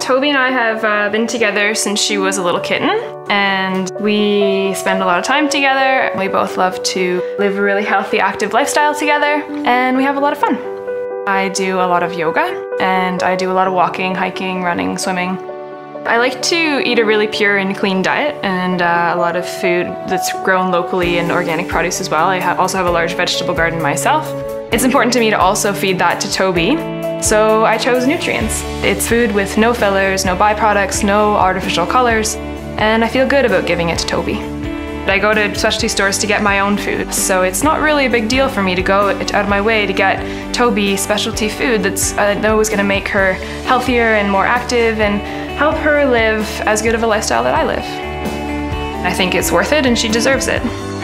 Toby and I have been together since she was a little kitten, and we spend a lot of time together. We both love to live a really healthy, active lifestyle together, and we have a lot of fun. I do a lot of yoga, and I do a lot of walking, hiking, running, swimming. I like to eat a really pure and clean diet, and a lot of food that's grown locally and organic produce as well. I also have a large vegetable garden myself. It's important to me to also feed that to Toby, so I chose Nutrients. It's food with no fillers, no byproducts, no artificial colors, and I feel good about giving it to Toby. I go to specialty stores to get my own food, so it's not really a big deal for me to go out of my way to get Toby specialty food that's I know is going to make her healthier and more active and help her live as good of a lifestyle that I live. I think it's worth it and she deserves it.